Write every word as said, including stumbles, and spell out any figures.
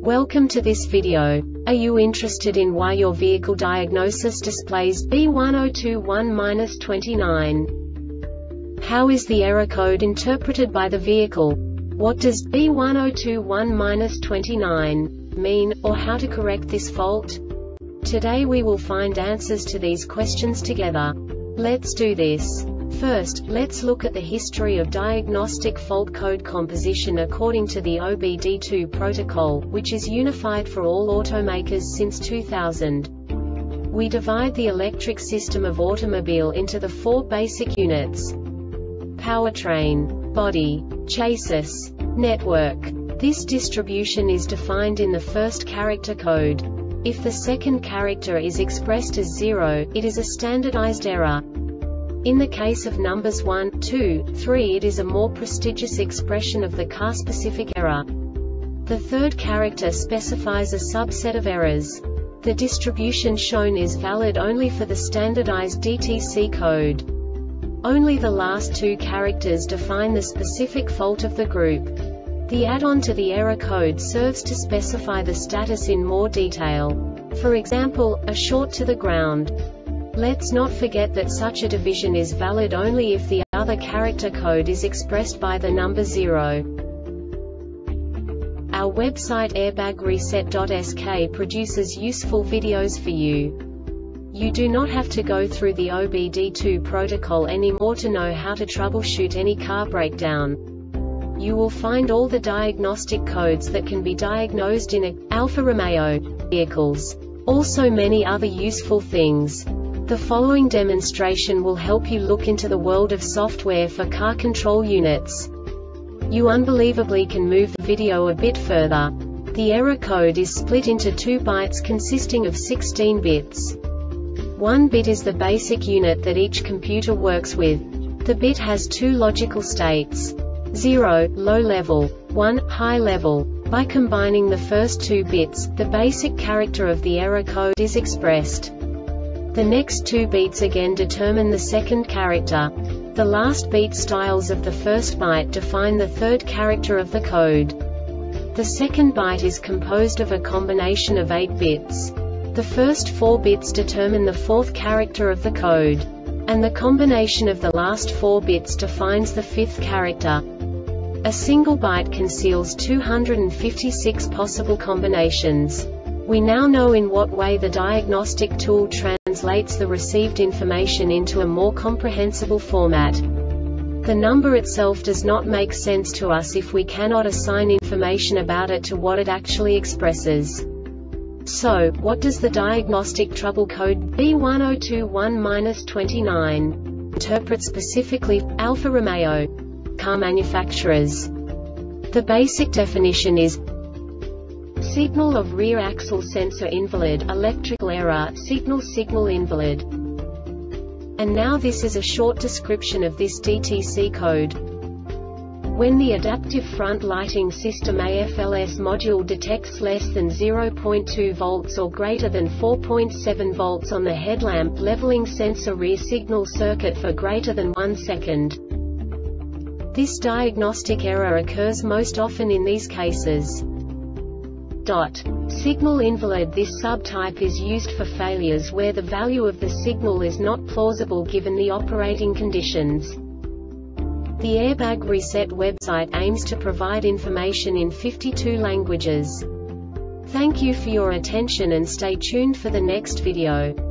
Welcome to this video. Are you interested in why your vehicle diagnosis displays B one zero two one dash twenty-nine? How is the error code interpreted by the vehicle? What does B one zero two one dash twenty-nine mean, or how to correct this fault? Today we will find answers to these questions together. Let's do this. First, let's look at the history of diagnostic fault code composition according to the O B D two protocol, which is unified for all automakers since two thousand. We divide the electric system of automobile into the four basic units: powertrain, body, chassis, network. This distribution is defined in the first character code. If the second character is expressed as zero, it is a standardized error. In the case of numbers one, two, three, it is a more prestigious expression of the car-specific error. The third character specifies a subset of errors. The distribution shown is valid only for the standardized D T C code. Only the last two characters define the specific fault of the group. The add-on to the error code serves to specify the status in more detail. For example, a short to the ground. Let's not forget that such a division is valid only if the other character code is expressed by the number zero. Our website airbag reset dot S K produces useful videos for you. You do not have to go through the O B D two protocol anymore to know how to troubleshoot any car breakdown. You will find all the diagnostic codes that can be diagnosed in a Alfa Romeo vehicles. Also many other useful things. The following demonstration will help you look into the world of software for car control units. You unbelievably can move the video a bit further. The error code is split into two bytes consisting of sixteen bits. One bit is the basic unit that each computer works with. The bit has two logical states: zero, low level, one, high level. By combining the first two bits, the basic character of the error code is expressed. The next two beats again determine the second character. The last beat styles of the first byte define the third character of the code. The second byte is composed of a combination of eight bits. The first four bits determine the fourth character of the code. And the combination of the last four bits defines the fifth character. A single byte conceals two hundred fifty-six possible combinations. We now know in what way the diagnostic tool translates the received information into a more comprehensible format. The number itself does not make sense to us if we cannot assign information about it to what it actually expresses. So, what does the diagnostic trouble code B one zero two one dash twenty-nine interpret specifically for Alfa Romeo car manufacturers? The basic definition is signal of rear axle sensor invalid, electrical error, signal signal invalid. And now this is a short description of this D T C code. When the adaptive front lighting system A F L S module detects less than zero point two volts or greater than four point seven volts on the headlamp leveling sensor rear signal circuit for greater than one second. This diagnostic error occurs most often in these cases. Dot. Signal invalid. This subtype is used for failures where the value of the signal is not plausible given the operating conditions. The Airbag Reset website aims to provide information in fifty-two languages. Thank you for your attention and stay tuned for the next video.